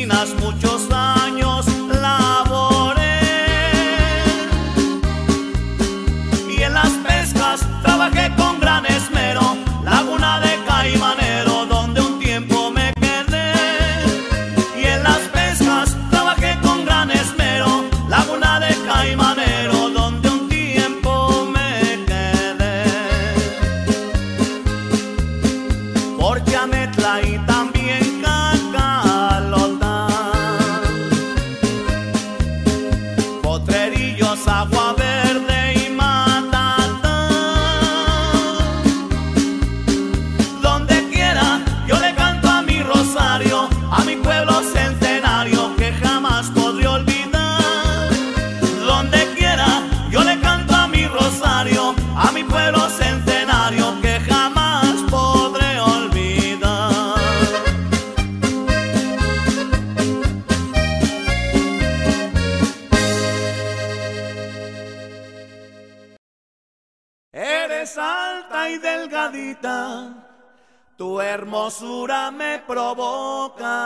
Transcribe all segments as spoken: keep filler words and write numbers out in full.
minas muchos años laboré, y en las pescas trabajé con gran esmero. Laguna de Caimanero, donde un tiempo me quedé, y en las pescas trabajé con gran esmero. Laguna de Caimanero, donde un tiempo me quedé. Porque Ametla y también Cacalota, Potrerillos, Agua Verde y Matatán, donde quiera yo le canto a mi rosario, a mi pueblo centenario que jamás podré olvidar. Donde quiera yo le canto a mi rosario, a mi pueblo centenario que jamás podré olvidar. Eres alta y delgadita, tu hermosura me provoca.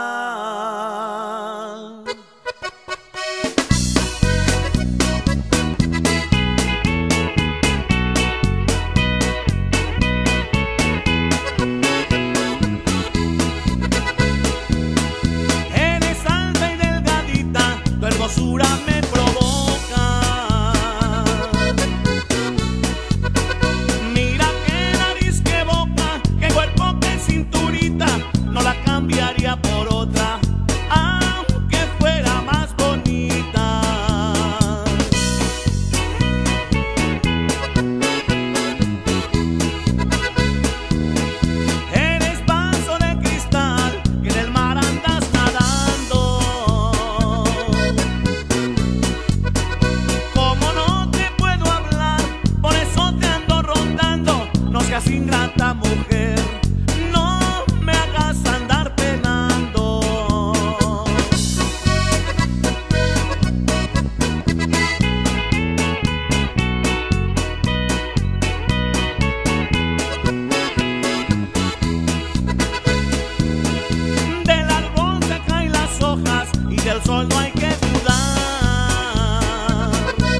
Eres alta y delgadita, tu hermosura me provoca. Mira qué nariz, qué boca, qué cuerpo, qué cinturita, no la cambiaría por otra, aunque fuera más bonita. Eres vaso de cristal, que en el mar andas nadando. Como no te puedo hablar, por eso te ando rondando. No seas ingrata, mujer, no me hagas andar penando. Del árbol se caen las hojas y del sol no hay que dudar.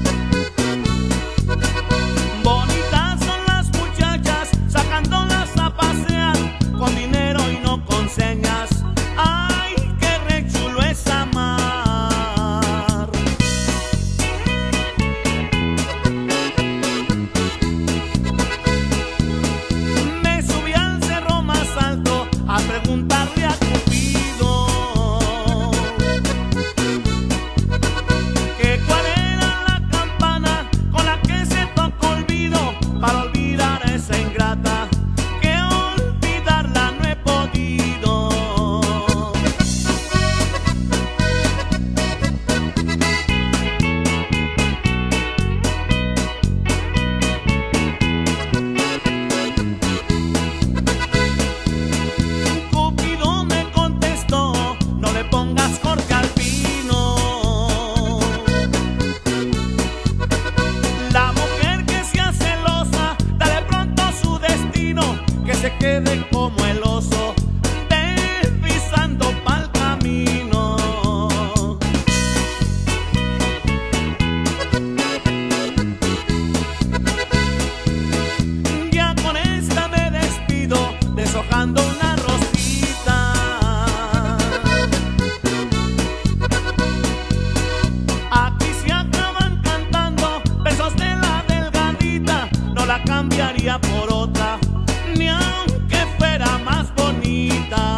Bonitas son las muchachas, sacándolas a pasear, con dinero y no con señas. Ay, qué re chulo es amar. Me subí al cerro más alto a preguntarle a Cupido que cuál era la campana con la que se tocó olvido, para olvidar a esa ingrata, que olvidarla no he podido. Cupido me contestó, no le pongas corte al vino. La mujer que sea celosa, dale pronto su destino, que se quede como el oso, deslizando pa'l camino. Ya con esta me despido, deshojando una rosita. Aquí se acaban cantando besos de la delgadita, no la cambiaría por otra, ni aunque fuera más bonita.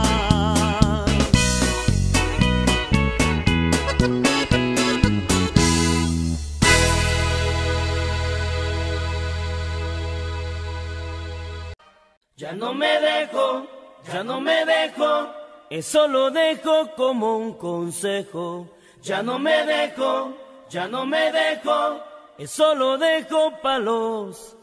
Ya no me dejo, ya no me dejo, eso lo dejo como un consejo. Ya no me dejo, ya no me dejo, eso lo dejo pa' los.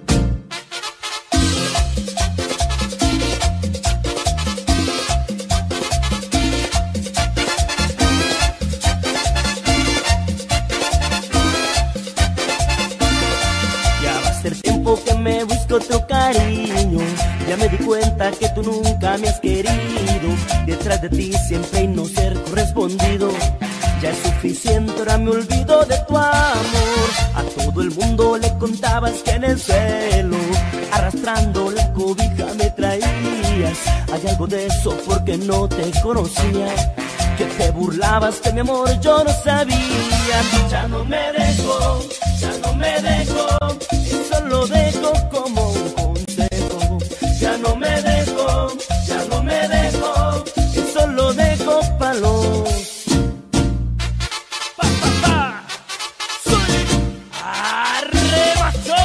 Ya va a ser tiempo que me busco otro cariño, ya me di cuenta que tú nunca me has querido, detrás de ti siempre y no ser correspondido. Ya es suficiente, ahora me olvido de tu amor. A todo el mundo le contabas que en el suelo, arrastrando la cobija me traías. Hay algo de eso porque no te conocía, que te burlabas de mi amor, yo no sabía. Ya no me dejo, ya no me dejo, eso lo dejo como un consejo. Ya no me dejo, ya no me dejo, eso lo dejo pa' los pa, pa, pa. Soy arrebachos.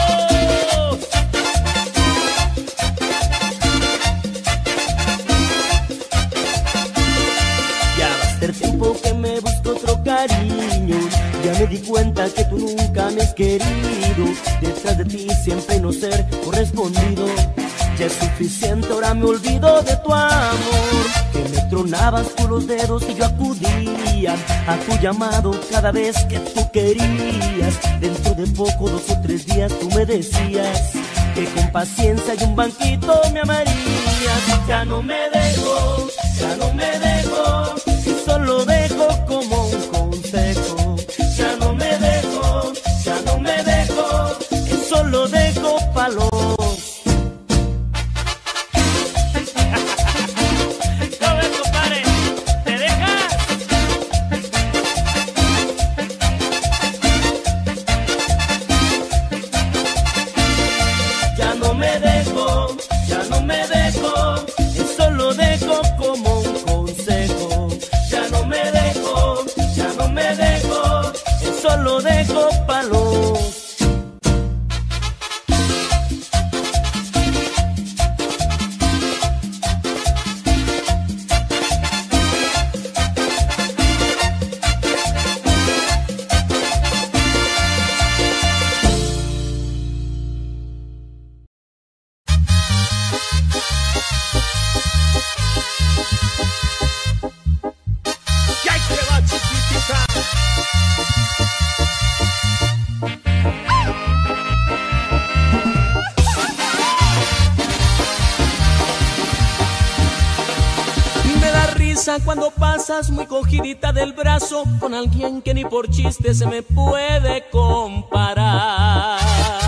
Ya va a ser tiempo que me busco otro cariño. Ya me di cuenta que tú nunca me has querido. Detrás de ti siempre no ser correspondido. Ya es suficiente, ahora me olvido de tu amor. Que me tronabas por los dedos y yo acudía a tu llamado cada vez que tú querías. Dentro de poco, dos o tres días, tú me decías que con paciencia y un banquito me amarías. Ya no me dejo, ya no me dejo, y solo dejo como un consejo. Ya no me dejo, ya no me dejo, y solo dejo pa' los lo dejo pa' los cuando pasas muy cogidita del brazo con alguien que ni por chiste se me puede comparar.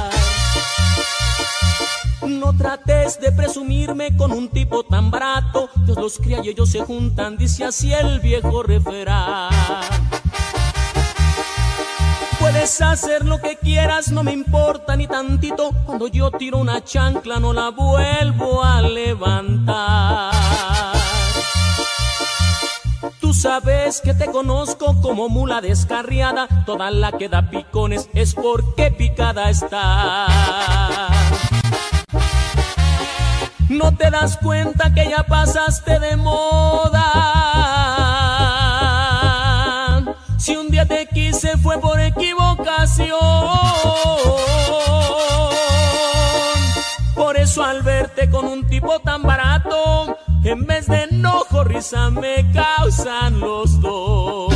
No trates de presumirme con un tipo tan barato. Dios los cría y ellos se juntan, dice así el viejo refrán. Puedes hacer lo que quieras, no me importa ni tantito. Cuando yo tiro una chancla no la vuelvo a levantar. Tú sabes que te conozco como mula descarriada. Toda la que da picones es porque picada está. No te das cuenta que ya pasaste de moda. Si un día te quise fue por equivocación. Por eso al verte con un tipo tan barato, en vez de enojo, risa me causan los dos.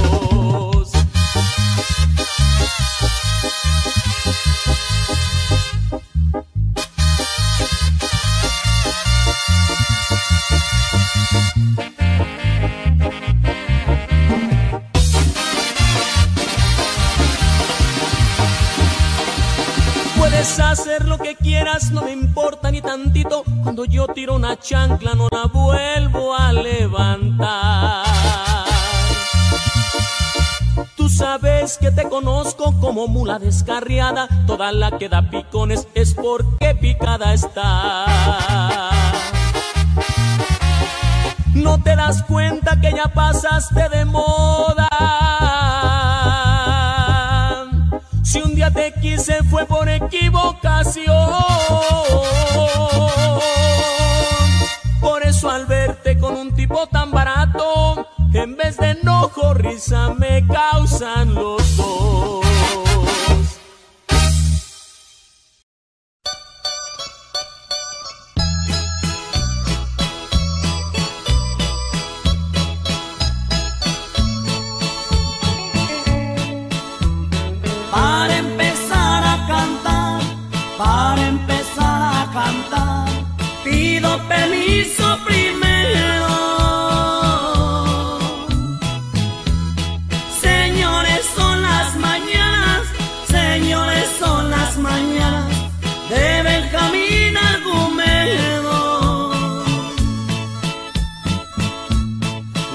Puedes hacer lo que quieras, no me importa ni tantito. Cuando yo tiro una chancla no la vuelvo a levantar. Tú sabes que te conozco como mula descarriada. Toda la que da picones es porque picada está. No te das cuenta que ya pasaste de moda. Si un día te quise fue por equivocación. Por eso al verte con un tipo tan barato, en vez de enojo, risa me causan los dos. Para empezar a cantar, para empezar a cantar, pido permiso primero.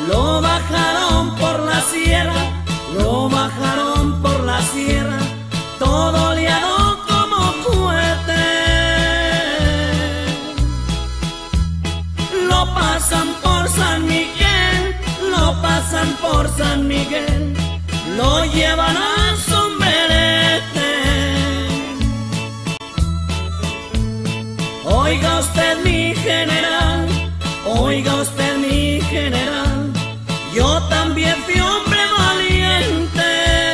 Lo bajaron por la sierra, lo bajaron por la sierra, todo liado como cohete. Lo pasan por San Miguel, lo pasan por San Miguel, lo llevan a Sombrerete. Oiga usted mi general, oiga usted mi general, yo también fui hombre valiente.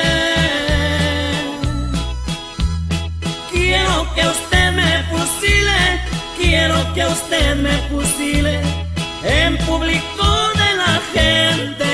Quiero que usted me fusile, quiero que usted me fusile en público de la gente.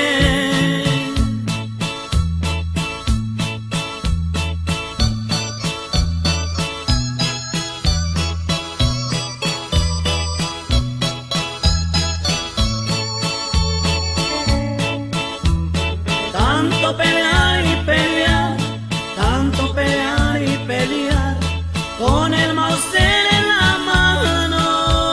Tanto pelear y pelear, tanto pelear y pelear, con el Mauser en la mano.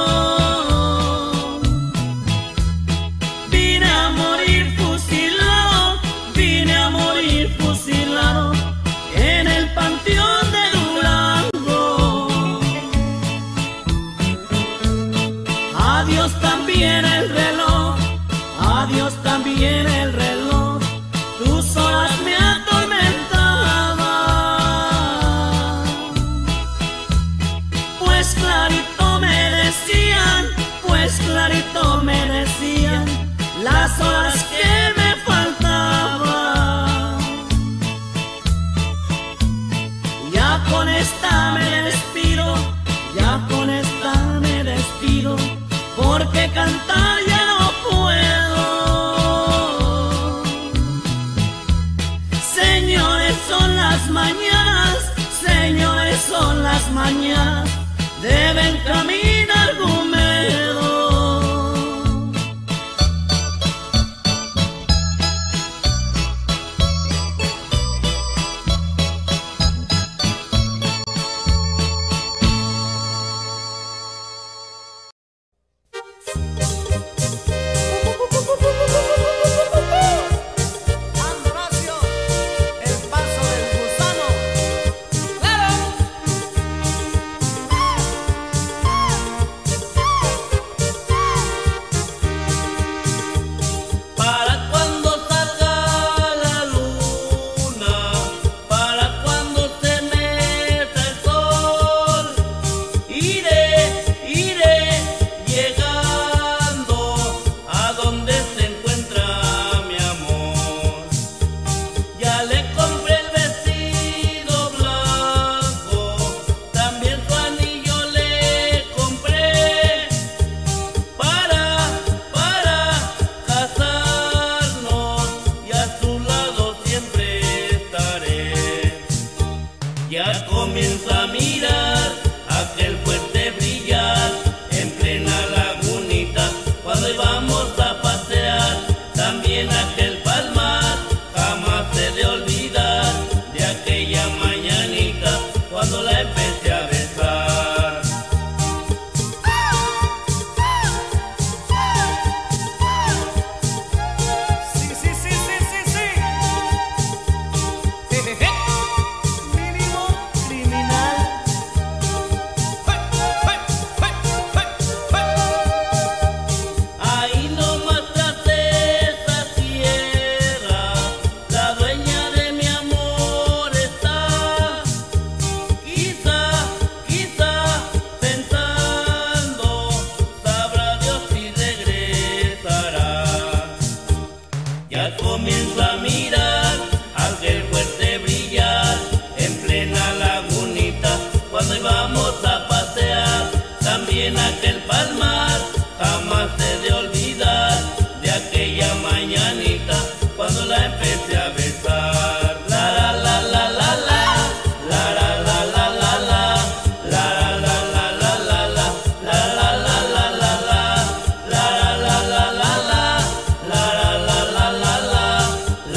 Vine a morir fusilado, vine a morir fusilado en el Panteón de Durango. Adiós también el reloj, adiós también el reloj, tus horas me atormentaban. Pues clarito me decían, pues clarito me decían las horas que me faltaban. Ya con esta me despido, ya con esta me despido, porque cantar ya no puedo. Señores, son las mañanas, señores, son las mañanas, deben caminar húmedo. Andoracio, el paso del gusano. ¡Claro! Para cuando salga la luna, para cuando se meta el sol, iré, iré llegando a donde se encuentra mi amor. Ya le compré el vestido blanco, también su anillo le compré, para, para casarnos y a su lado siempre estaré. Ya comienza a mirar aquel fuerte brillar en plena lagunita cuando íbamos a pasear. También aquel palmar jamás se de olvidar de aquella mañanita cuando la empecé a besar. Sí, sí, sí, sí, sí, sí. Jejeje. Mínimo criminal. ¡Hey, hey, hey, hey, hey! Ahí nomás tras esa tierra, la dueña de mi amor está. Quizá, quizá, pensando, sabrá Dios si regresará. Ya comienza a mirar aquel fuerte brillar en plena lagunita cuando íbamos a pasear. También aquel palmar jamás se de olvidar de aquella mañanita cuando la empecé a besar. La la la la la la, la la la la la la, la la la la la la la, la la la la la la, la la la la la la, la la la la la la,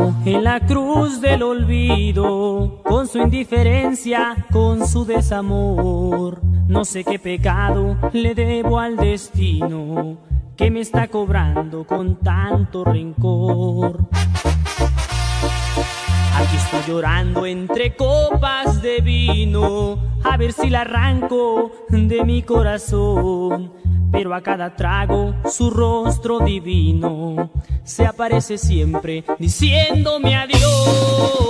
clavado en la cruz del olvido, con su indiferencia, con su desamor. No sé qué pecado le debo al destino, que me está cobrando con tanto rencor. Aquí estoy llorando entre copas de vino, a ver si la arranco de mi corazón. Pero a cada trago su rostro divino se aparece siempre diciéndome adiós.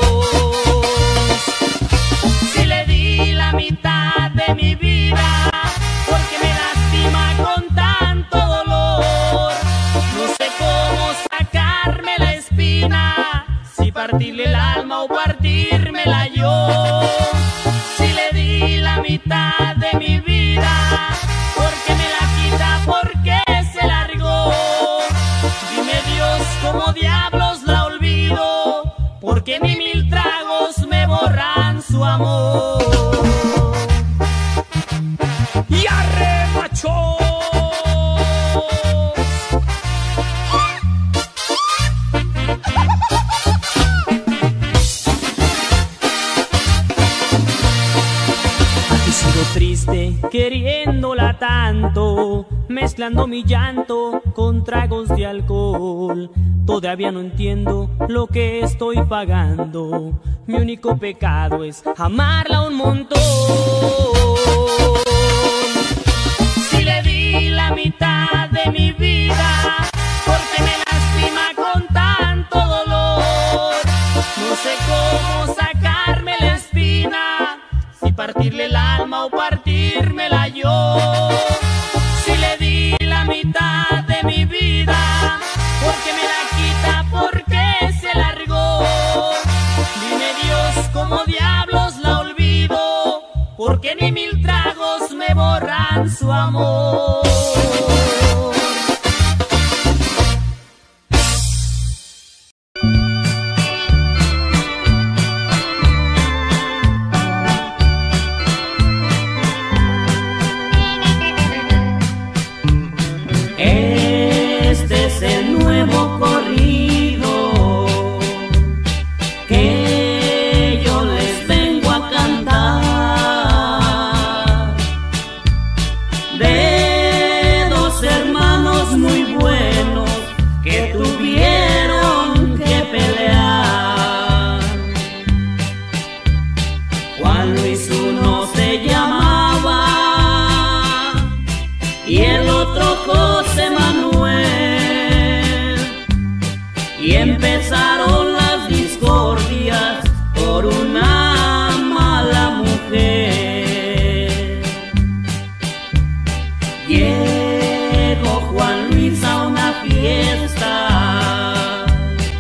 Si le di la mitad de mi vida, porque me lastima con tanto dolor. No sé cómo sacarme la espina, si partirle el alma o partírmela yo. Si le di la mitad de mi vida, porque me la quita, porque se largó. Dime Dios, ¿cómo diablos la olvido? Porque ni mil tragos me borran su amor. ¡Y arre, macho! Triste, queriéndola tanto, mezclando mi llanto con tragos de alcohol. Todavía no entiendo lo que estoy pagando. Mi único pecado es amarla un montón. Si le di la mitad de mi vida, porque me lastima con tanto dolor. No sé cómo sacarme la espina, si partirle el alma o partírmela yo. Si le di la mitad de mi vida, porque me la quita, porque se largó. Dime Dios, ¿cómo diablos la olvido? Porque ni mil tragos me borran su amor. Empezaron las discordias por una mala mujer. Llegó Juan Luis a una fiesta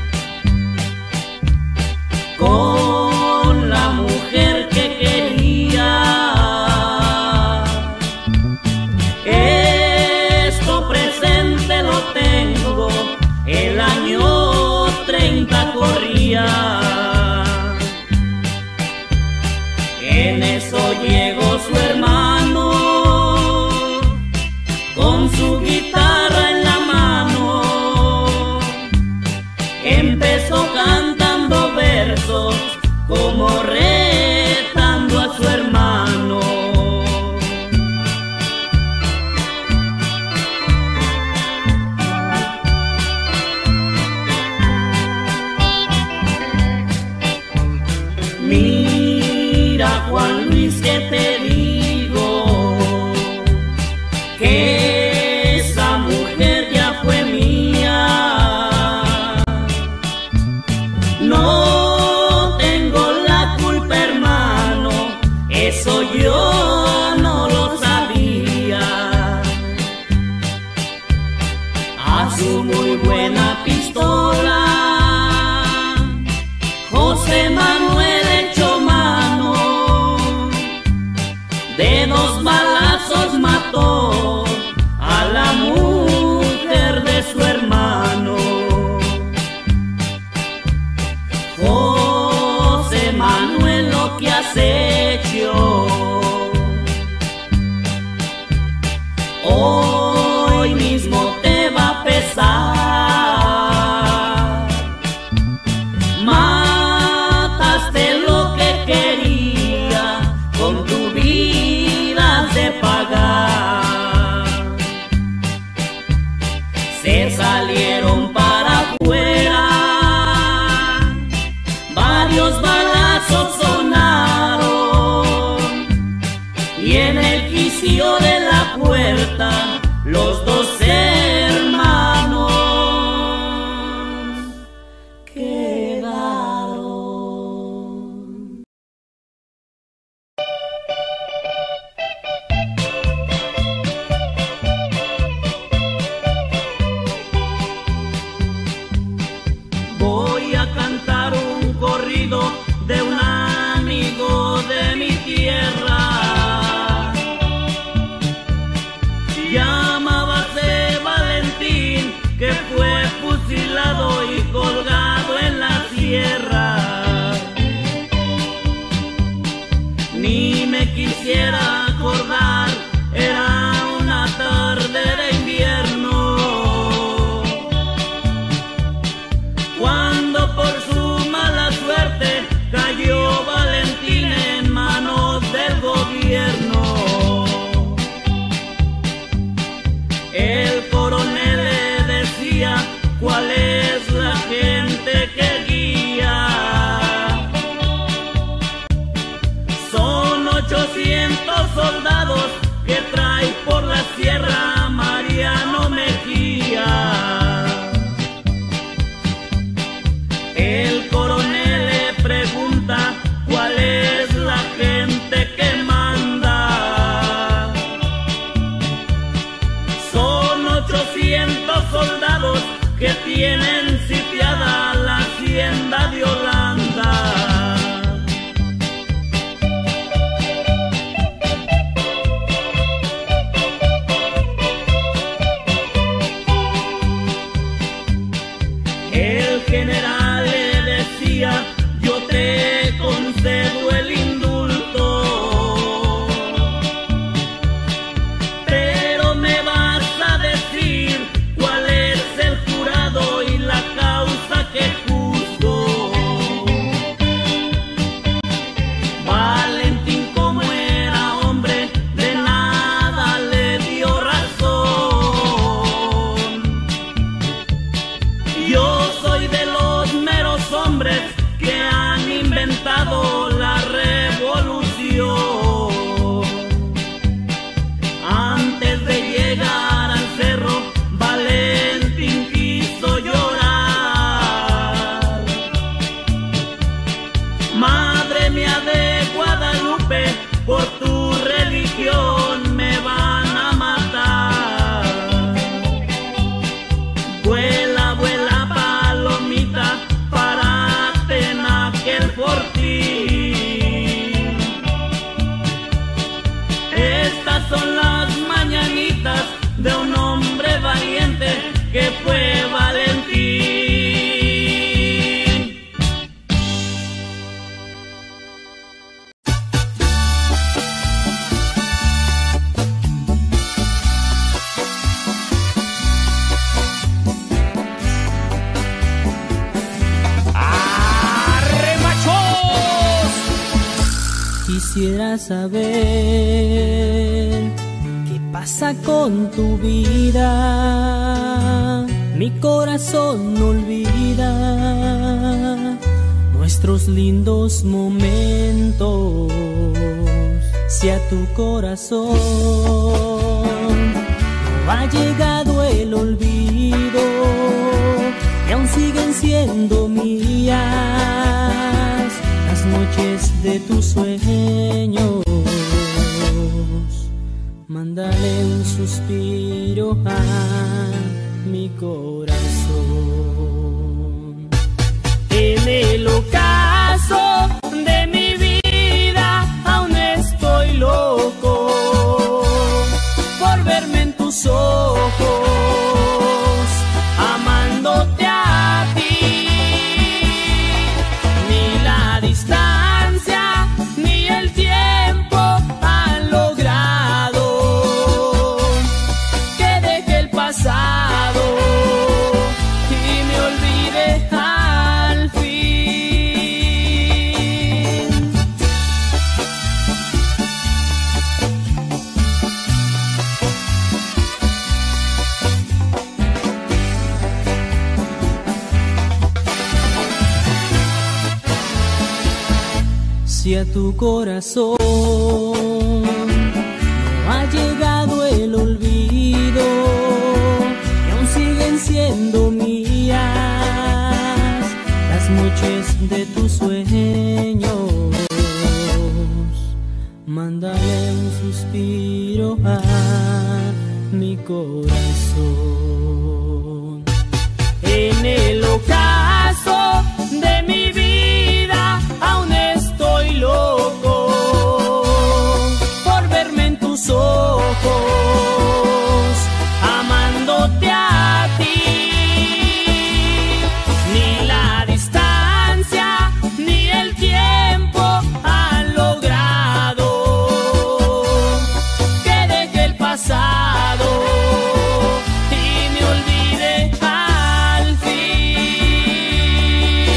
con la mujer que quería. Esto presente lo tengo, el año treinta corría. En eso llegó su hermano con su guitarra en la mano. Empezó cantando versos como retando a su hermano. Mira, Juan Luis, que te digo, que esa mujer ya fue mía. No tengo la culpa, hermano, eso yo no lo sabía. A su muy buena pistola José Manuel echó mano, de dos balazos mató a la mujer de su hermano. José Manuel, lo que has hecho hoy mismo te va a pesar. Mataste lo que quería, con tu vida de pagar. Se salieron para afuera, varios balazos sonaron, y en el quicio de la puerta los dos hermanos quedaron. Voy a cantar un corrido de un amigo de mi tierra. Llamábase Valentín, que fue fusilado y colgado en la sierra. Ni me quisiera acordar, era una tarde de invierno, cuando por su mala suerte cayó Valentín en manos del gobierno. El coronel le decía: ¿cuál es la gente que guía? Son ochocientos soldados que trae por la sierra Mariano Mejía. El coronel le pregunta: ¿cuál es la gente que manda? Son ochocientos soldados que tienen sitiada la hacienda de Holanda. El general le decía: yo te concedo el indulto, pero me vas a decir cuál es el jurado y la causa que juzgo. Valentín, como era hombre, de nada le dio razón. Yo soy de los meros hombres que han inventado la revolución. Antes de llegar al cerro, Valentín quiso llorar. Madre mía de Guadalupe, por tu religión me van a matar. Vuela, vuela, palomita, párate en aquel fortín. Estas son las mañanitas de un hombre valiente que fue Valentín. ¡Arre, machos! Quisiera saber qué pasa con tu vida. Mi corazón no olvida nuestros lindos momentos. Si a tu corazón no ha llegado el olvido y aún siguen siendo mías las noches de tus sueños, mándale un suspiro a mi corazón. En el ocaso de mi vida aún estoy loco por verme en tus ojos, amándote a ti. Ni la distancia ni el tiempo han logrado que deje el pasado y me olvide al fin. hacia tu corazón. No ha llegado el olvido y aún siguen siendo mías las noches de tus sueños. Mándale un suspiro a mi corazón. En el ocaso de mi vida aún estoy loco por verme en tus ojos, amándote a ti. Ni la distancia ni el tiempo han logrado que deje el pasado y me olvide al fin.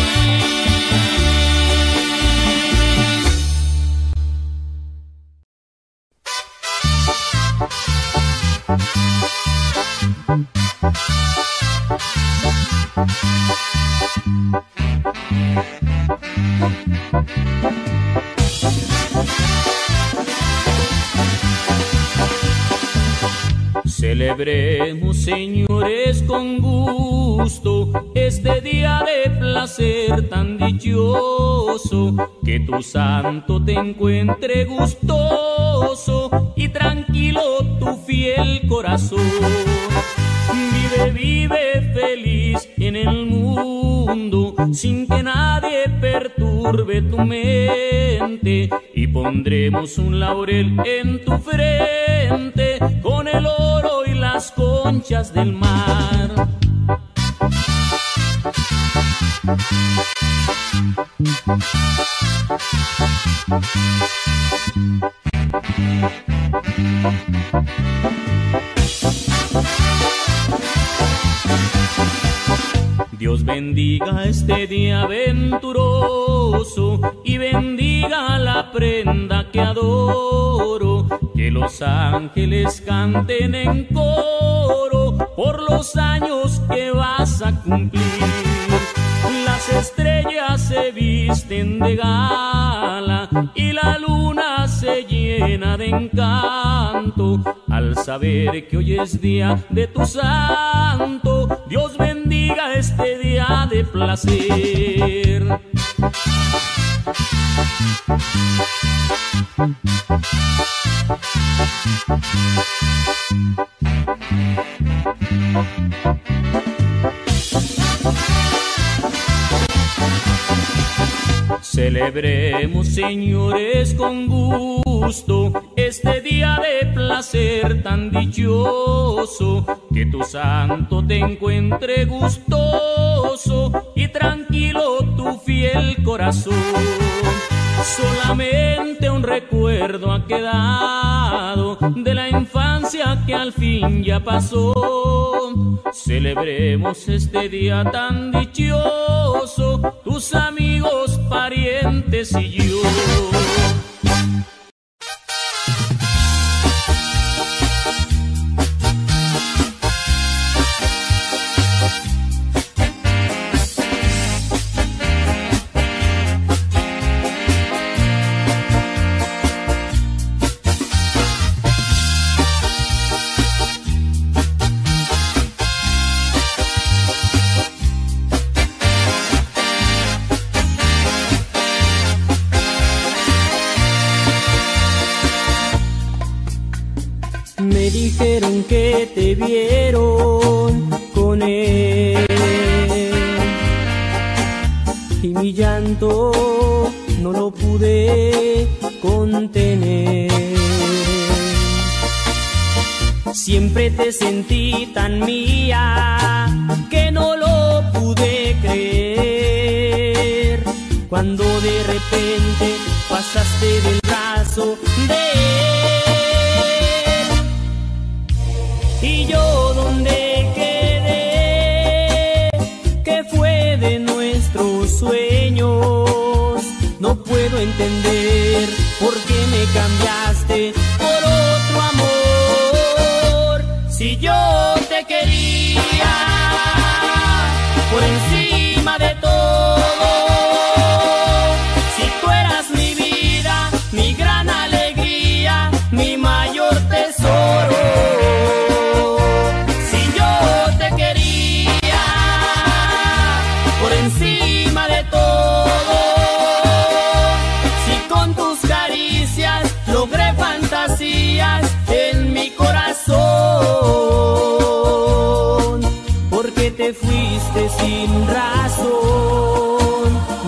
Celebremos, señores, con gusto este día de placer tan dichoso, que tu santo te encuentre gustoso y tranquilo tu fiel corazón. Vive, vive feliz en el mundo, sin que nadie perturbe tu mente, y pondremos un laurel en tu frente con el oro y las conchas del mar. Dios bendiga este día venturoso y bendiga la prenda que adoro, que los ángeles canten en coro por los años que vas a cumplir. Las estrellas se visten de gala y la luna se llena de encanto al saber que hoy es día de tu santo. Dios bendiga este día de placer. Celebremos, señores, con gusto este día de placer tan dichoso, que tu santo te encuentre gustoso y tranquilo tu fiel corazón. Solamente un recuerdo ha quedado de la infancia que al fin ya pasó. Celebremos este día tan dichoso, tus amigos, parientes y yo. Me dijeron que te vieron con él y mi llanto no lo pude contener. Siempre te sentí tan mía que no lo pude creer, cuando de repente pasaste del brazo de él. Y yo donde quedé, que fue de nuestros sueños, no puedo entender por qué me cambiaste por otro amor. Si yo te quería por encima de todo, si tú eras mi vida,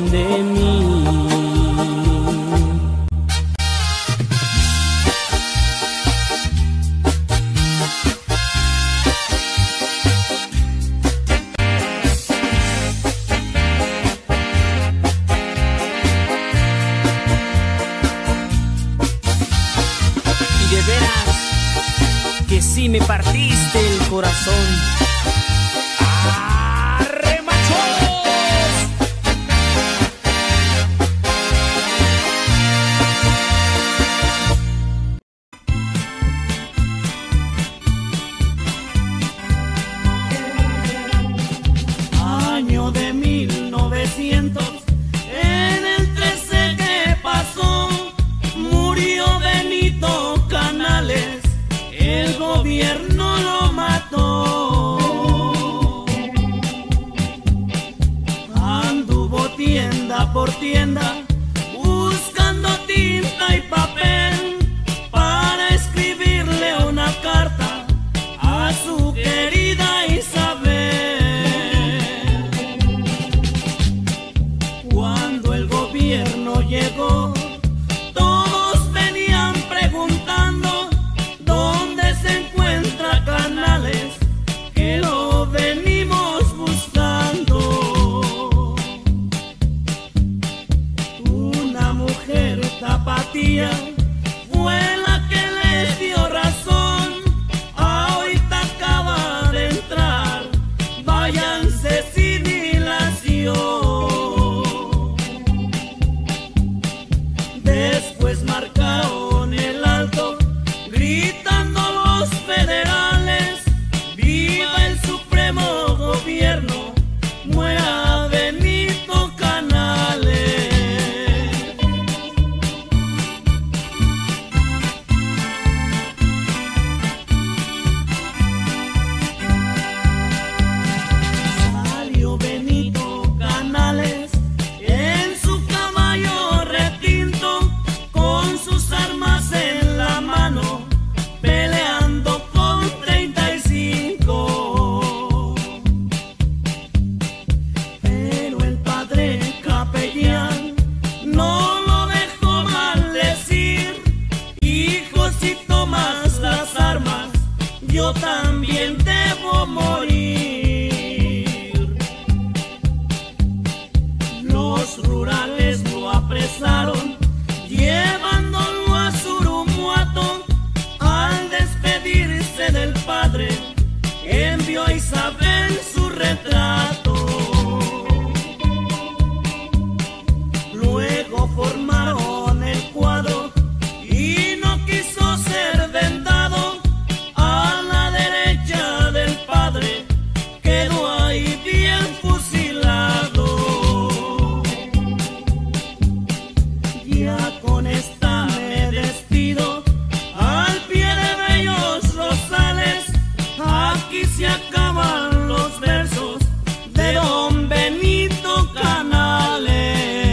de mí. Me partiste el corazón. ¡Arre, machos! Año de mil novecientos, en el trece que pasó, murió Benito Canales. El gobierno lo mató. Anduvo tienda por tienda buscando tinta y papel para escribirle una carta a su querida Isabel. Cuando el gobierno llegó, todos venían preguntando Canales, que lo venimos buscando. Una mujer tapatía fue la que les dio razón. Ahorita acaba de entrar, váyanse sin dilación. Después marcaron el alto, gritando los federales: ¡viva el supremo gobierno! ¡Muera Benito Canales! Salió Benito Canales en su caballo retinto, con sus armas en la mano, peleando con treinta y cinco. Pero el padre capellán no lo dejó maldecir: hijo, si tomas las armas, yo también debo morir. Los rurales lo apresaron, llevándolo a Surumuato. Al despedirse del padre, envió a Isabel su retrato. Luego formaron el cuadro y no quiso ser vendado. A la derecha del padre quedó ahí bien fusilado. Ya con esta me despido. Al pie de bellos rosales, aquí se acaban los versos de don Benito Canales.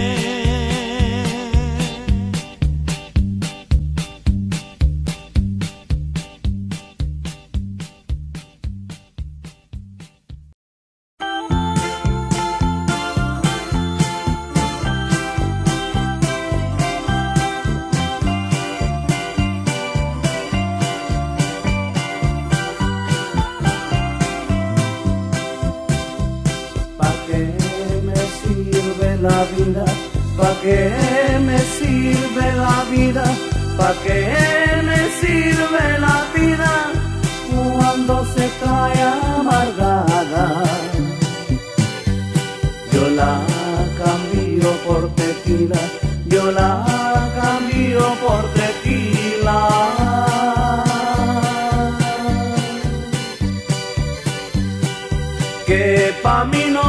La vida, ¿pa' qué me sirve la vida? ¿Pa' qué me sirve la vida cuando se cae amargada? Yo la cambio por tequila, yo la cambio por tequila. Que pa' mí no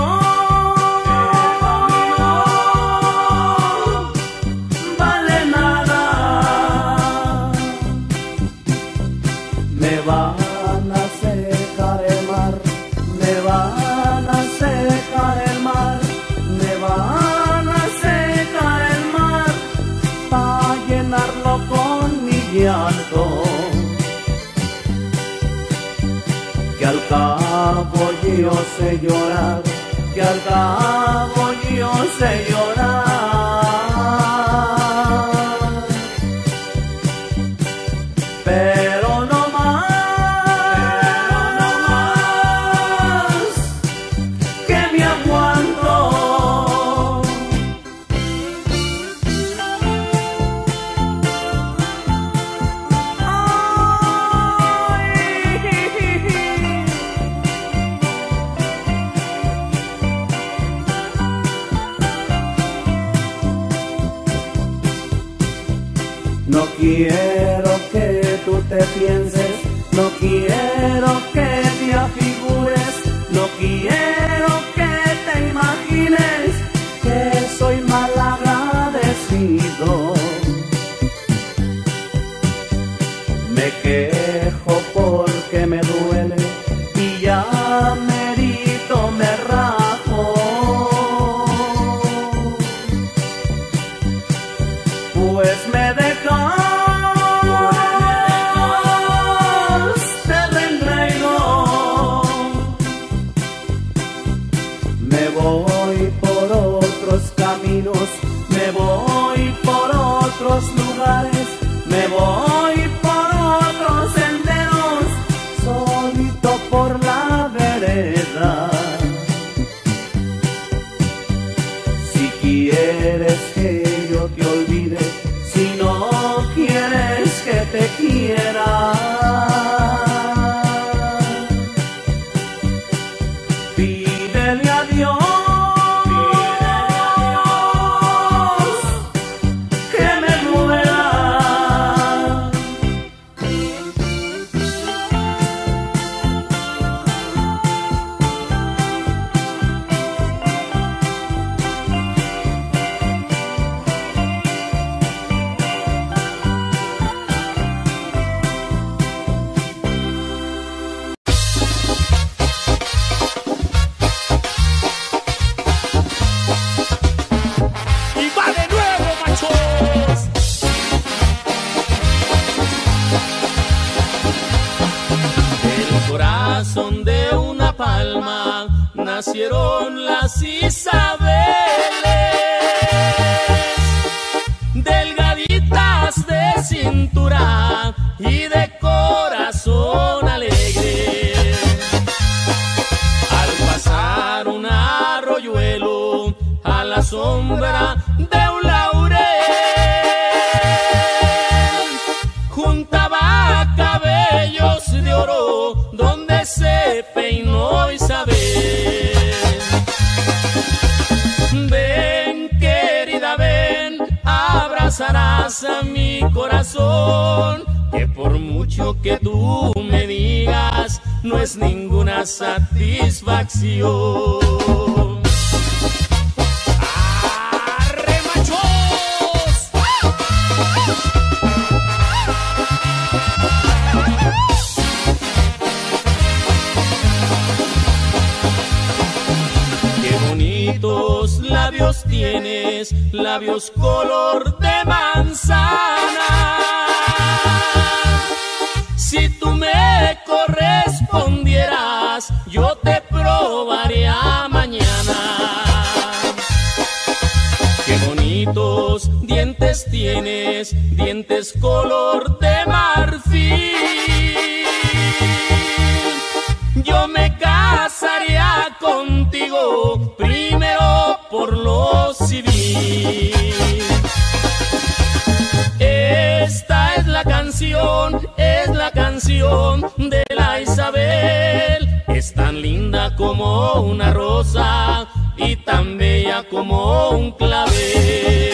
van a secar el mar, me van a secar el mar, me van a secar el mar, para llenarlo con mi llanto. Que al cabo yo sé llorar, que al cabo yo yo sé llorar, pero no más, no más, que me aguanto. No quiero que tú te pienses, no quiero que te afigures, no quiero que te imagines que soy mal agradecido. Me quejo porque me duele y ya merito me rajo. Pues me dejas, te reentrego. Me voy por otros caminos, me voy por otros lugares, me voy por otros senderos, solito por la vereda. Si quieres que yo te olvide, si no quieres que te quiera, pídele a Dios, pídele a Dios que me muera. Y va de nuevo, machos. Del corazón de una palma nacieron las Isabeles, delgaditas de cintura y de corazón alegre. Al pasar un arroyuelo a la sombra de un laurel, juntaba cabellos de oro donde se peinó Isabel. Ven, querida, ven, abrazarás a mi corazón, que por mucho que tú me digas, no es ninguna satisfacción. ¡Arre, machos! Qué bonitos labios tienes, labios color de manzana. Si tú me correspondieras, yo te probaría mañana. Qué bonitos dientes tienes, dientes color de marfil. Yo me casaría contigo primero por lo civil. Esta es la canción, es la canción de la Isabel. Es tan linda como una rosa y tan bella como un clavel.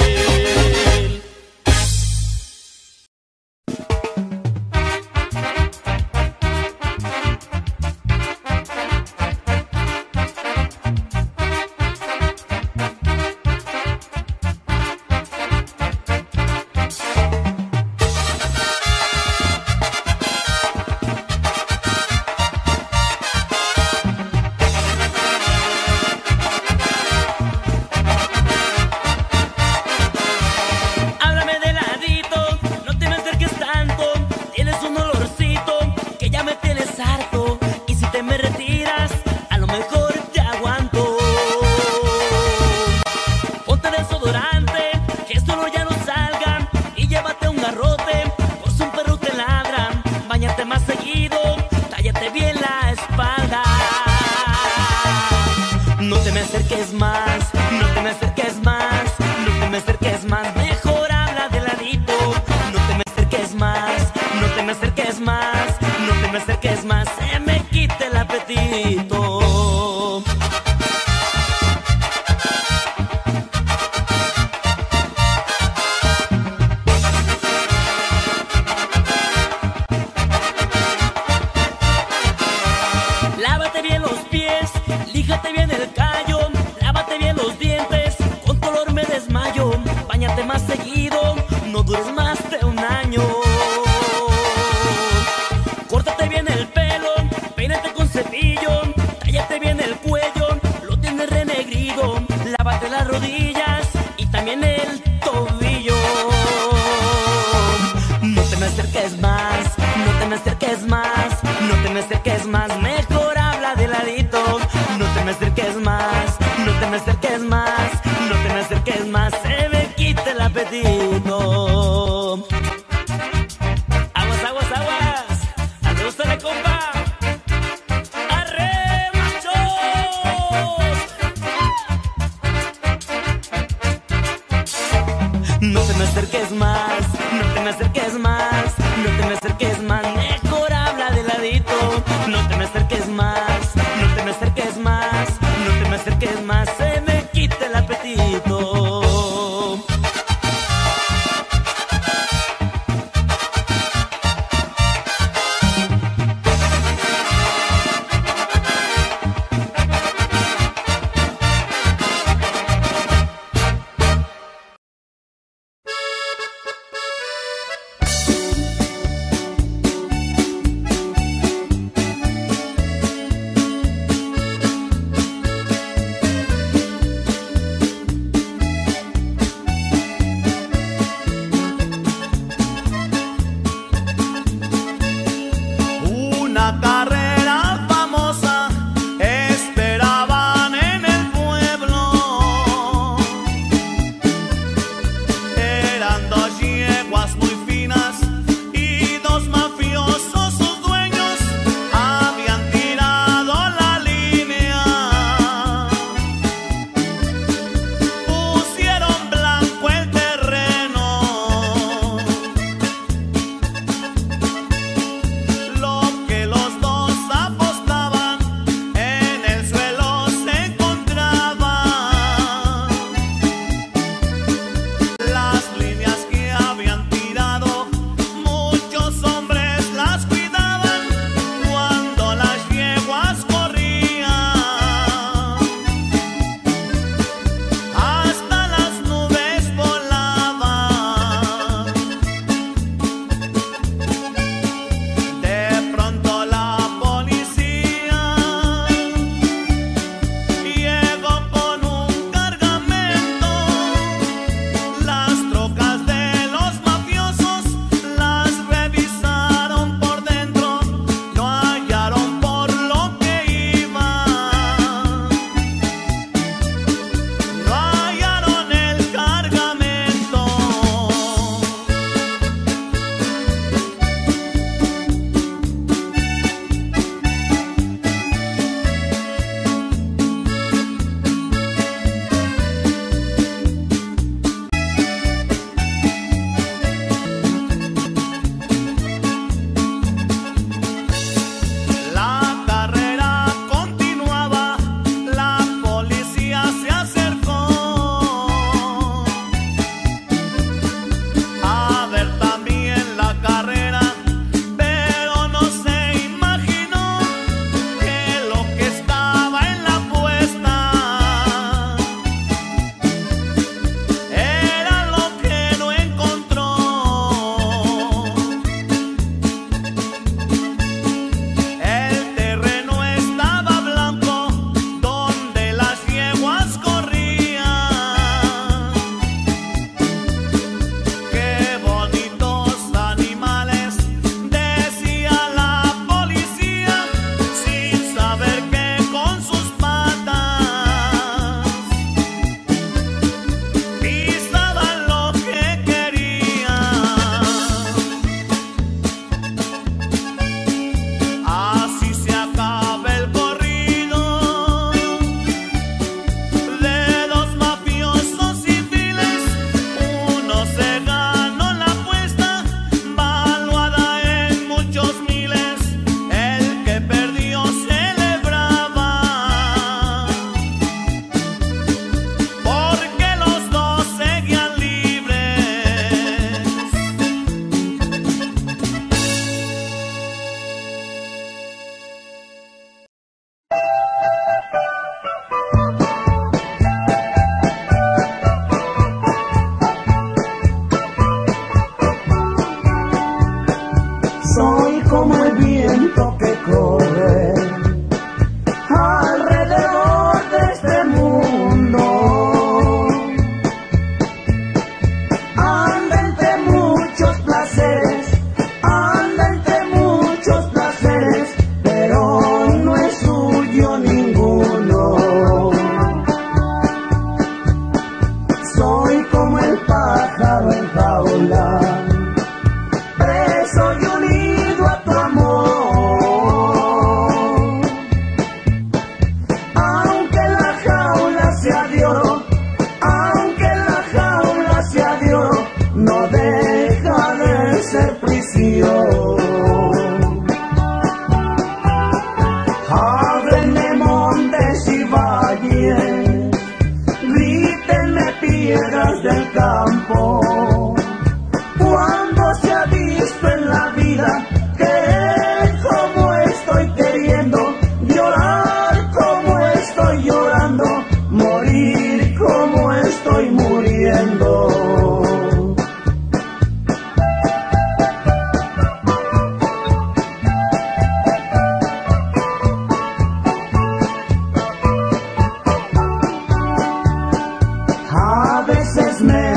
apetito. Aguas, aguas, aguas. Al gusto le compa. ¡Arre, machos! No te me acerques más, no te me acerques más, no te me acerques más, mejor habla de ladito. No te me acerques más, no te me acerques más, no te me acerques más, se me quita el apetito.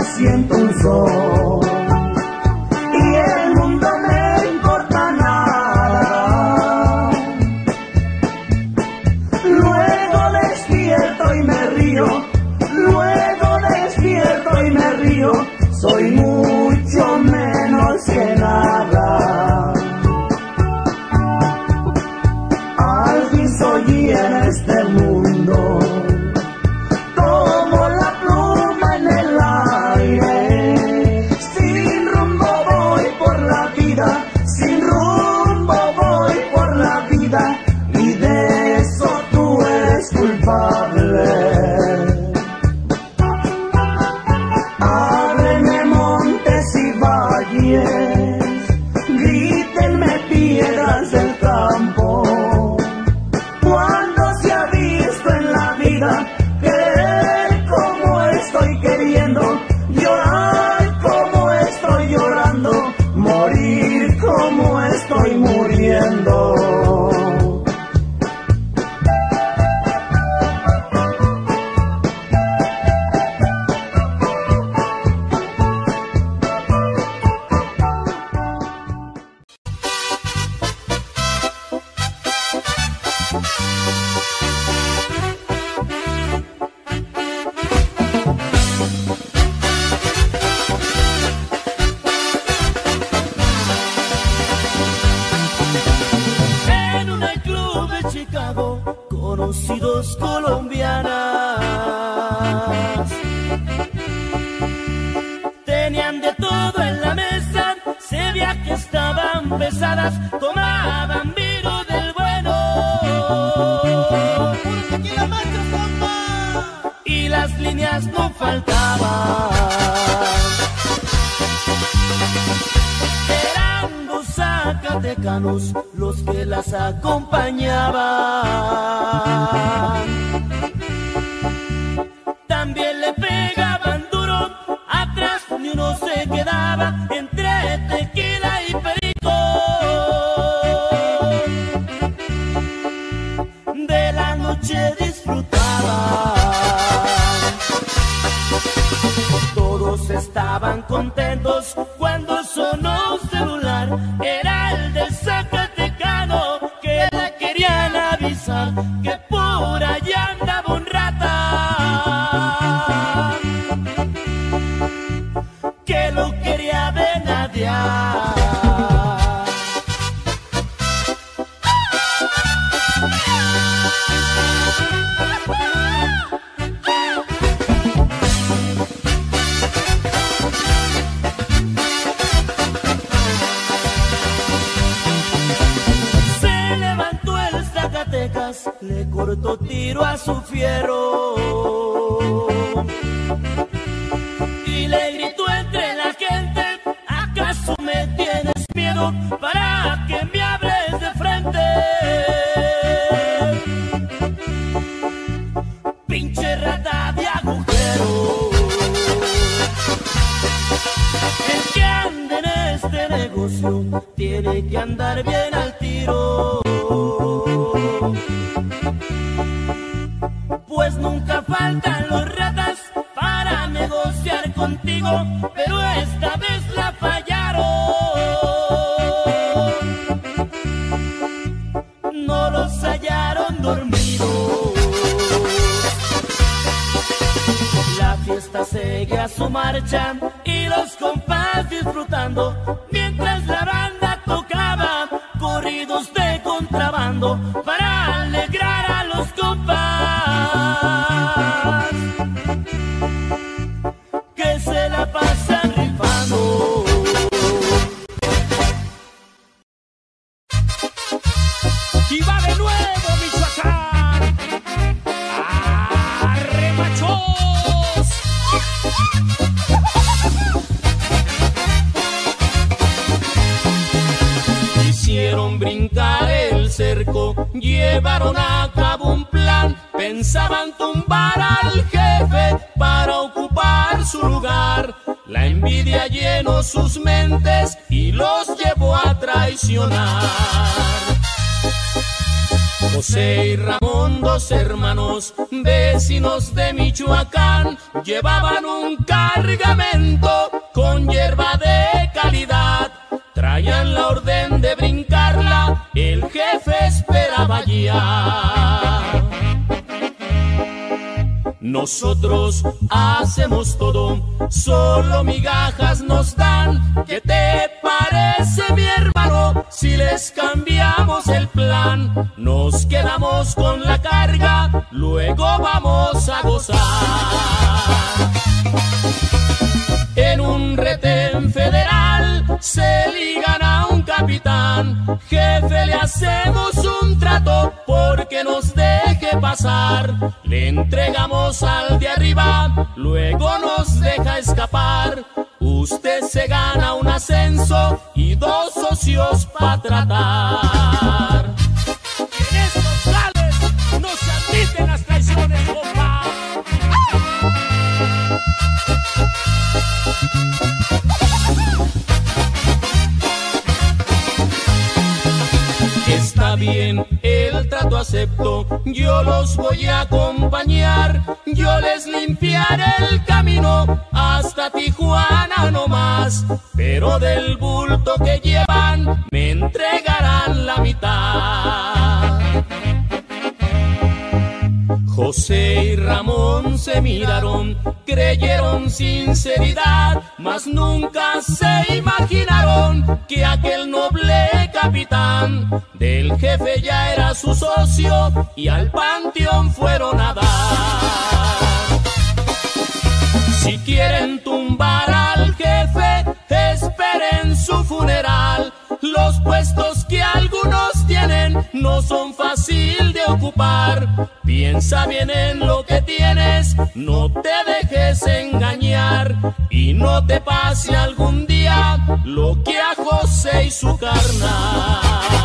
siento un sol y el mundo me importa nada. Luego despierto y me río, luego despierto y me río, soy mucho menos que nada. Al fin soy en este mundo como la pluma en el aire, sin rumbo voy por la vida, sin rumbo voy por la vida, y de eso tú eres culpable. Ábrenme montes y valles, grítenme piedras del campo, cuando se ha visto en la vida querer como estoy queriendo, llorar como estoy llorando, morir como estoy muriendo. En un club de Chicago conocí dos colombianas. Tenían de todo en la mesa, se veía que estaban pesadas, tomaban vino del bueno. Y las líneas no faltaban. Eran dos zacatecanos los que las acompañaban. También le pegaban duro, atrás ni uno se quedaba, entre tequila y perico. De la noche disfrutaban. Todos estaban contentos cuando sonó un celular. Era el del zacatecano que le querían avisar que por allá andaba un rata que lo quería venadear. Le cortó tiro a su fierro y le gritó entre la gente: ¿acaso me tienes miedo para que me hables de frente? Pinche rata de agujero, el que ande en este negocio tiene que andar bien al tiro. Pues nunca faltan los ratas para negociar contigo, pero esta vez la fallaron. No los hallaron dormidos. La fiesta sigue a su marcha y los compas disfrutando, mientras la banda tocaba corridos de contrabando para alegrar a los compas que se la pasan rifando. Y va de nuevo Michoacán. ¡Arre, machos! Hicieron brincar el cerco, llevaron a cabo un plan, pensaban tumbar al jefe para ocupar su lugar. La envidia llenó sus mentes y los llevó a traicionar. José y Ramón, dos hermanos, vecinos de Michoacán, llevaban un cargamento con hierba de calidad. Traían la orden de brincarla, el jefe esperaba ya. Nosotros hacemos todo, solo migajas nos dan. ¿Qué te parece, mi hermano, si les cambiamos el plan? Nos quedamos con la carga, luego vamos a gozar. En un retén federal se ligan a un capitán. Jefe, le hacemos un trato porque nos deje pasar. Le entregamos al de arriba, luego nos deja escapar. Usted se gana un ascenso y dos socios para tratar. En estos lares no se admiten las traiciones, compa. Está bien, el trato acepto, yo los voy a acompañar. Yo les limpiaré el camino hasta Tijuana nomás, pero del bulto que llevan me entregarán la mitad. José y Ramón se miraron, creyeron sinceridad, mas nunca se imaginaron que aquel noble capitán del jefe ya era su socio y al panteón fueron a dar. Si quieren tumbar al jefe, esperen su funeral. Los puestos que algunos tienen no son fácil de ocupar. Piensa bien en lo que tienes, no te dejes engañar y no te pase algún día lo que a José y su carnal.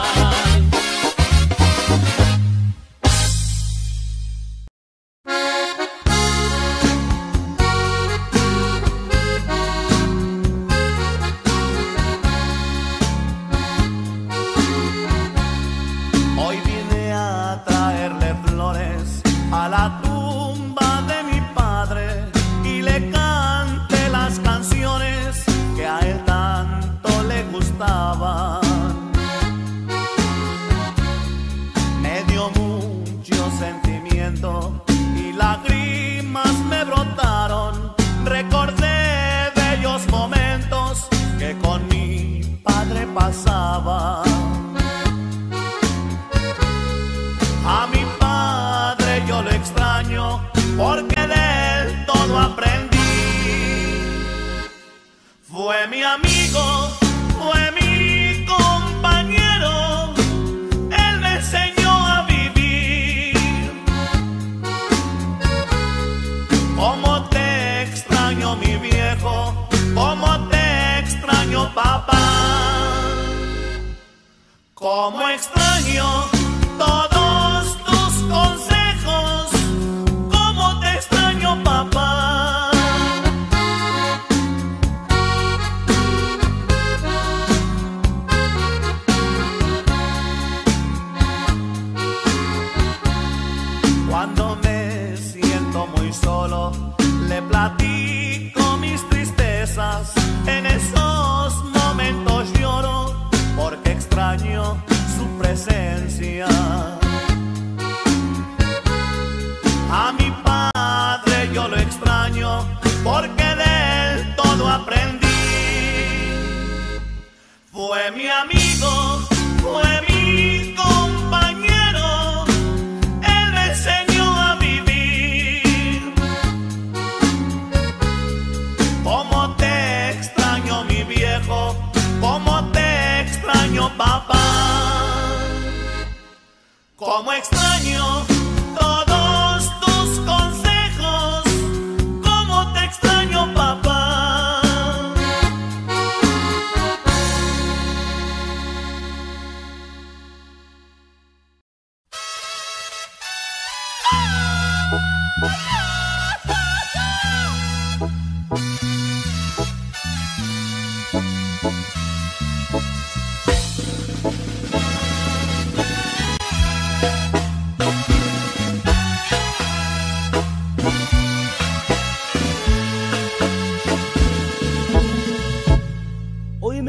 A la tumba de mi padre y le cante las canciones que a él tanto le gustaban. Me dio mucho sentimiento y lágrimas me brotaron. Recordé bellos momentos que con mi padre pasaba. A mi padre yo lo extraño porque de él todo aprendí. Fue mi amigo, fue mi compañero, él me enseñó a vivir. Cómo te extraño, mi viejo, cómo te extraño, papá. Cómo extraño todos tus consejos, cómo te extraño, papá. Cuando me siento muy solo, le platico mis tristezas. En esos momentos lloro porque extraño su presencia. A mi padre yo lo extraño porque de él todo aprendí. Fue mi amigo, fue mi compañero, él me enseñó a vivir. Cómo te extraño, mi viejo, cómo te extraño, papá. Cómo extraño todos tus consejos, cómo te extraño, papá.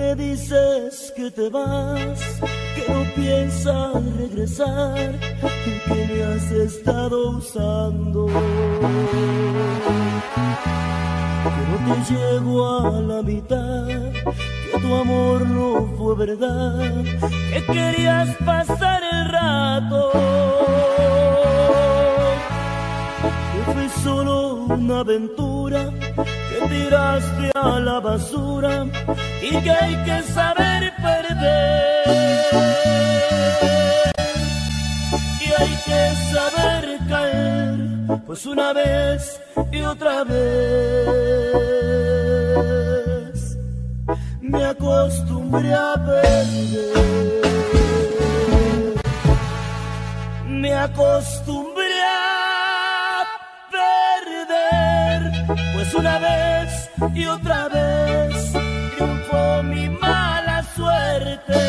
me dices que te vas, que no piensas regresar y que me has estado usando, que no te llego a la mitad, que tu amor no fue verdad, que querías pasar el rato, que fue solo una aventura que tiraste a la basura y que hay que saber perder, y hay que saber caer, pues una vez y otra vez me acostumbré a perder, me acostumbré a perder, pues una vez y otra vez triunfó mi mala suerte.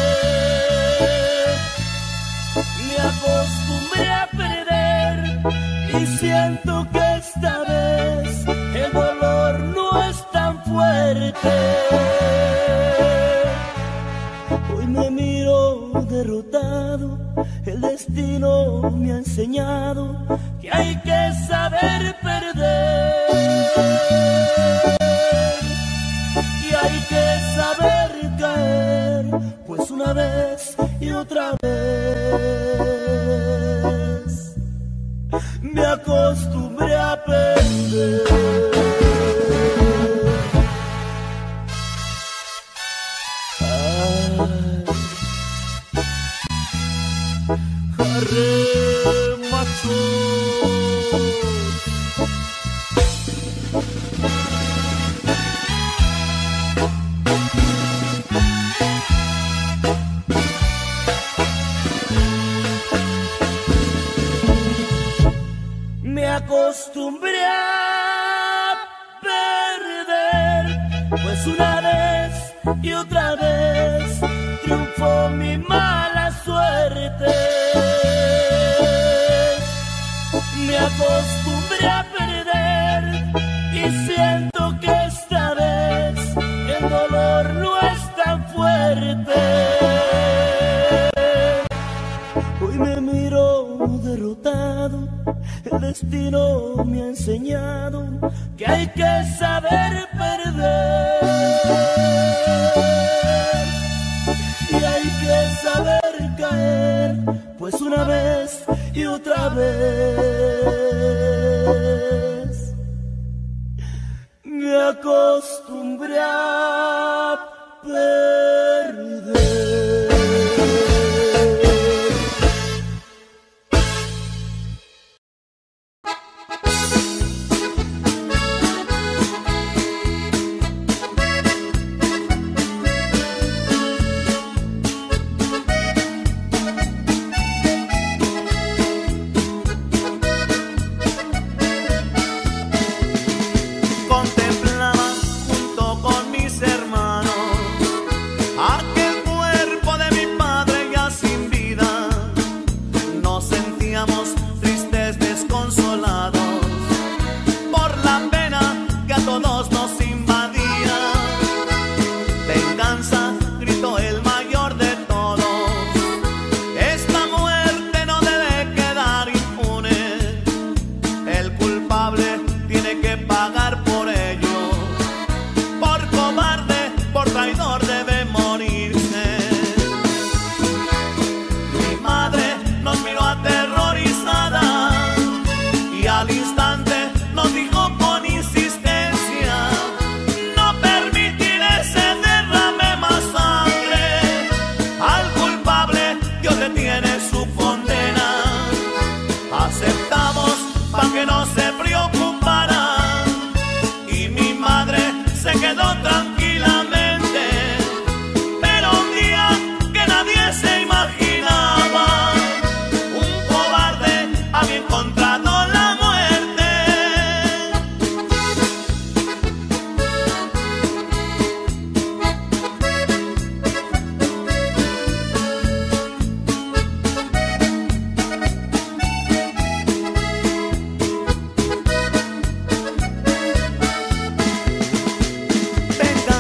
Me acostumbré a perder y siento que esta vez el dolor no es tan fuerte. Hoy me miro derrotado, el destino me ha enseñado que hay que saber perder y hay que saber caer, pues una vez y otra vez me acostumbré a perder. Arre, macho. Me acostumbré a perder, pues una vez y otra vez triunfó mi mala suerte. Me acostumbré a perder y siento que esta vez el dolor no es tan fuerte. Hoy me miro derrotado, el destino me ha enseñado que hay que saber perder y hay que saber caer, pues una vez y otra vez me acostumbré a perder. Contemplaba junto con mis hermanos aquel cuerpo de mi padre ya sin vida. Nos sentíamos tristes, desconsolados por la pena que a todos nos invadía. Venganza, gritó el mayor de todos, esta muerte no debe quedar impune. El culpable tiene que pagar por ello, por cobarde, por traidor debe morirse. Mi madre nos miró aterrorizada y al instante nos dijo con insistencia: no permitiré se derrame más sangre, al culpable Dios le tiene su condena. Aceptamos pa' que no se preocupara y mi madre se quedó tranquilamente. Pero un día que nadie se imaginaba, un cobarde había encontrado la muerte. Venganza,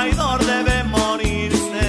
traidor debe morirse.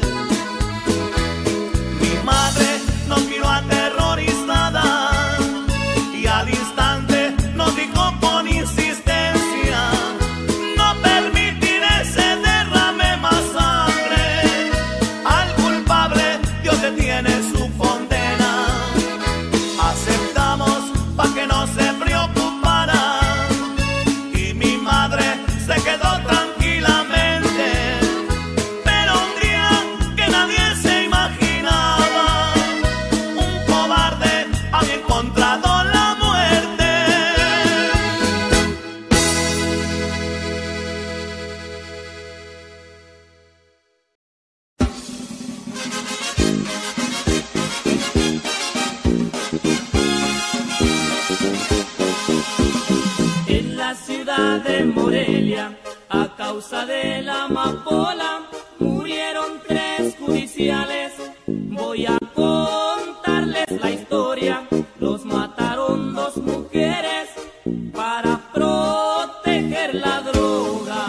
Mi madre nos miró aterrorizada y al instante nos dijo con insistencia: no permitiré se derrame más sangre. Al culpable Dios detiene su condena. Aceptamos pa' que no se preocupara y mi madre se quedó tranquilamente. Pero un día que nadie se imaginaba, un cobarde había encontrado la muerte. En la ciudad de Morelia, a causa de la amapola, murieron tres judiciales. Voy a contarles la historia. Los mataron dos mujeres para proteger la droga.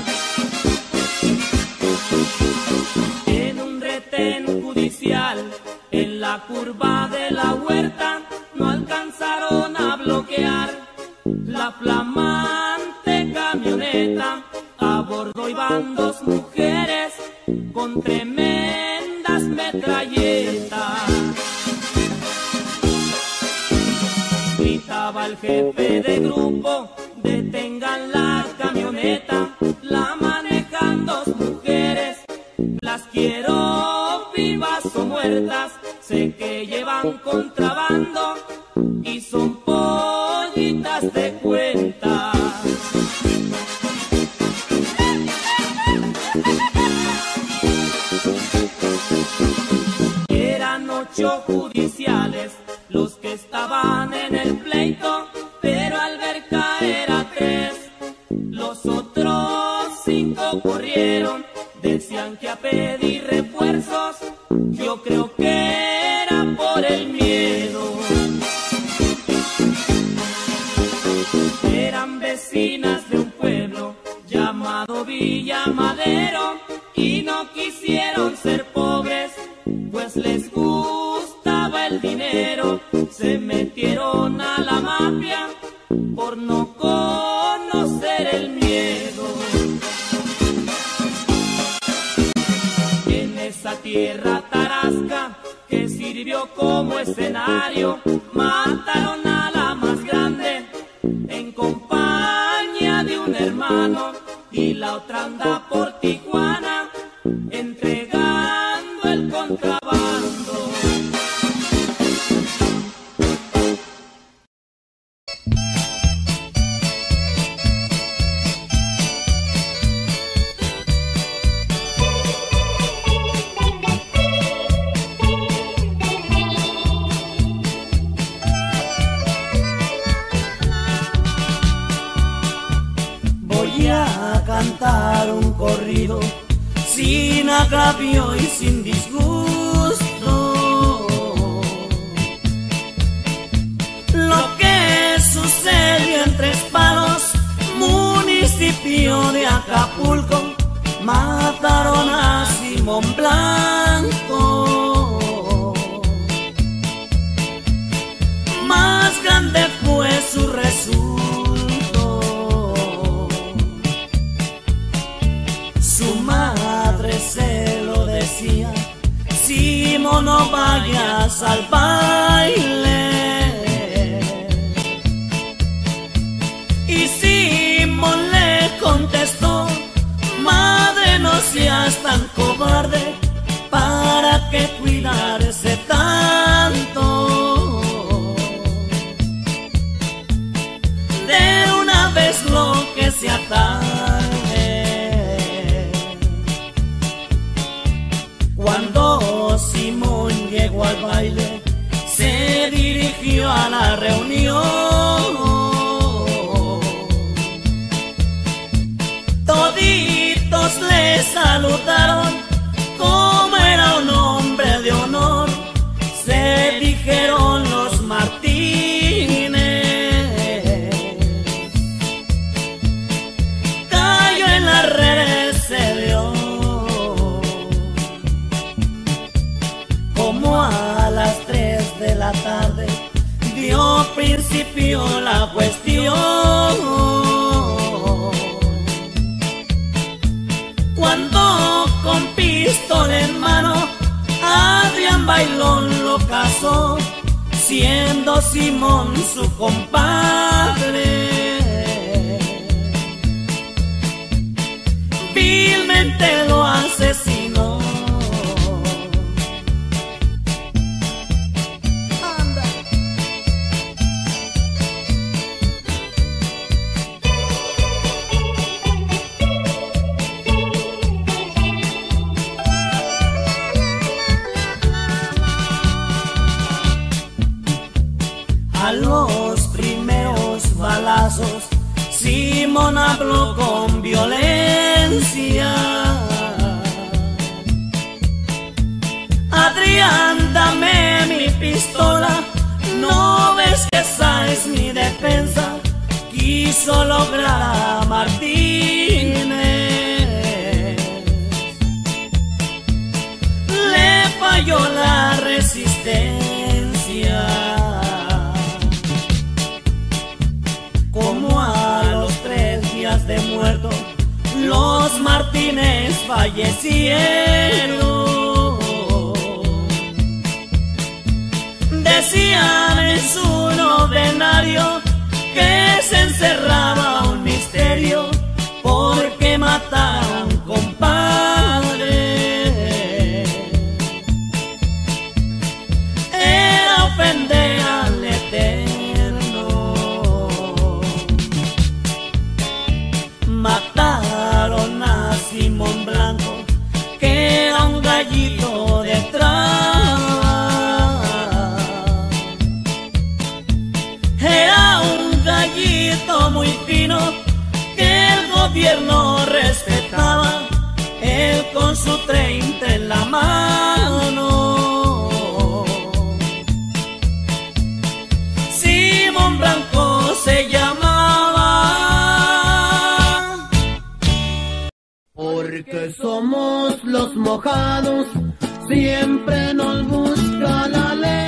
En un retén judicial, en la curva de la huerta, no alcanzaron a bloquear la flamante camioneta. A bordo iban dos mujeres con tremendas metralletas. Gritaba el jefe de grupo: detengan la camioneta, la manejan dos mujeres, las quiero vivas o muertas. Sé que llevan contrabando y son pollitas de cuenta. Eran ocho judiciales los que estaban en el pleito, pero al ver caer a tres, los otros cinco corrieron. Decían que a pedir refuerzos, yo creo que era por el miedo. Eran vecinas de un pueblo llamado Villa Madero y no quisieron ser pobres, pues les gustaba el dinero. Se metieron a la mafia por no conocer el miedo. En esa tierra tarasca que sirvió como escenario, mataron a la más grande en compañía de un hermano, y la otra anda por Tijuana entregando el contrabando. Voy a cantar un corrido sin agravio y sin disgusto. Lo que sucedió en Tres Palos, municipio de Acapulco, mataron a Simón Blanco. Más grande fue su resultado. Su madre se lo decía: Simón, no vayas al baile. Y Simón le contestó: madre, no seas tan cobarde, ¿para qué cuidarse tanto? De una vez lo que sea tarde. Cuando Simón llegó al baile, se dirigió a la reunión. Toditos le saludaron como era un hombre de honor. Se dijeron los Martínez. Cayó en las redes, se dio gran bailón lo casó, siendo Simón su compadre. Vilmente lo asesinó. Anda. A los primeros balazos Simón habló con violencia. Adrián, dame mi pistola, no ves que esa es mi defensa. Quiso lograr a Martínez, le falló la resistencia. Como a los tres días de muerto, los Martínez fallecieron. Decían en su novenario que se encerraba un misterio, porque mataron compadre. Era ofender al Eterno. Mataron a Simón Blanco, que era un gallito detrás. Era un gallito muy fino que el gobierno respetaba, él con su treinta en la mano. Simón Blanco se llamaba. Porque somos los mojados, siempre nos busca la ley.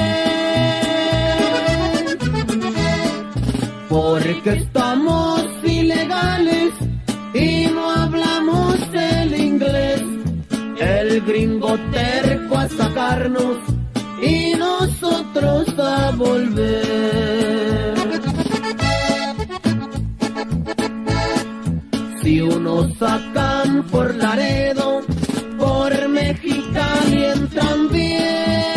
Porque estamos ilegales y no hablamos el inglés. El gringo terco a sacarnos y nosotros a volver. Si unos sacan por Laredo, por Mexicali entran bien.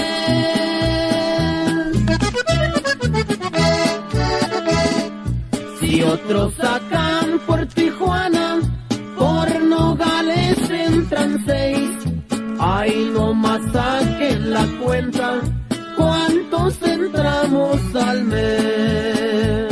Si otros sacan por Tijuana, por Nogales entran seis. Ay, no más saquen la cuenta, ¿cuántos entramos al mes?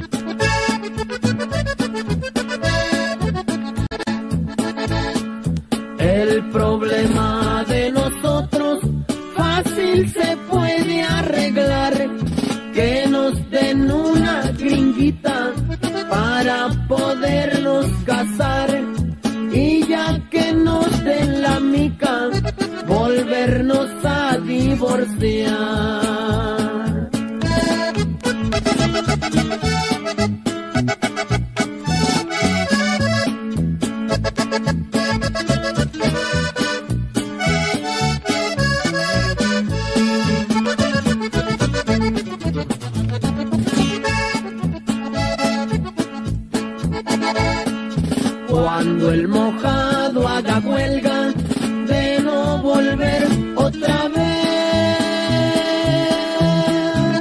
El problema de nosotros fácil se puede arreglar, que nos den una gringuita para podernos casar, y ya que nos den la mica, volvernos a divorciar. Cuando el mojado haga huelga de no volver otra vez,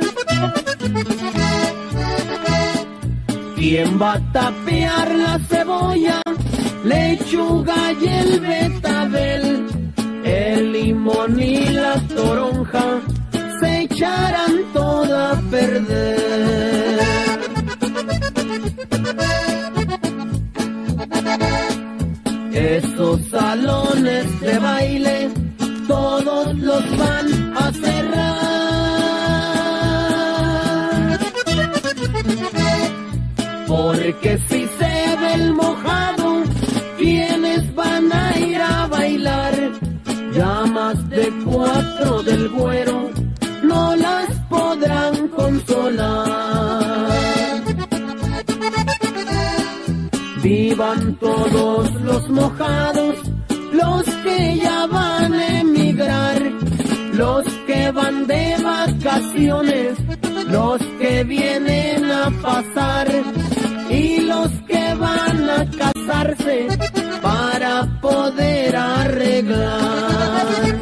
¿quién va a tapear la cebolla, lechuga y el betabel? El limón y la toronja se echarán toda a perder. Esos salones de baile todos los van a cerrar, porque si se ve el mojado, ¿quiénes van a ir a bailar? Llamas de cuatro del Güero no las podrán consolar. Vivan todos los mojados, los que ya van a emigrar, generaciones, los que vienen a pasar y los que van a casarse para poder arreglar.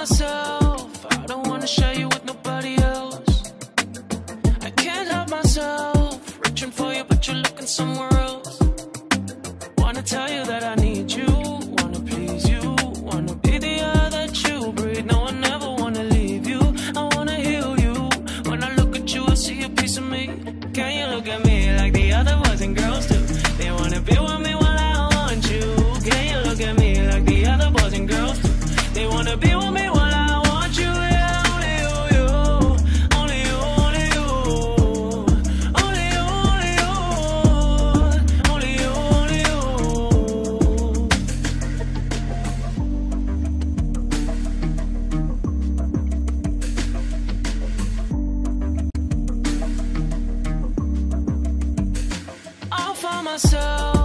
myself. I don't wanna share you with nobody else. I can't help myself, reaching for you, but you're looking somewhere else. Wanna tell you that I need you, wanna please you, wanna be the air that you breathe. No, I never wanna leave you, I wanna heal you. When I look at you, I see a piece of me. Can you look at me like the other boys and girls do? They wanna be with me while I want you. Can you look at me like the other boys and girls do? They wanna be with me while I want you. Yeah, only you, you, only you, only you, only you, only you, only you, only you. I found myself